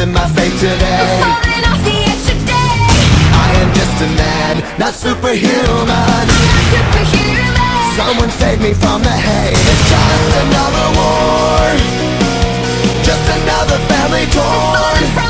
facing my fate today. I'm falling off the edge today. I am just a man, not superhuman. Not superhuman. Someone save me from the hate. It's just another war, just another family torn.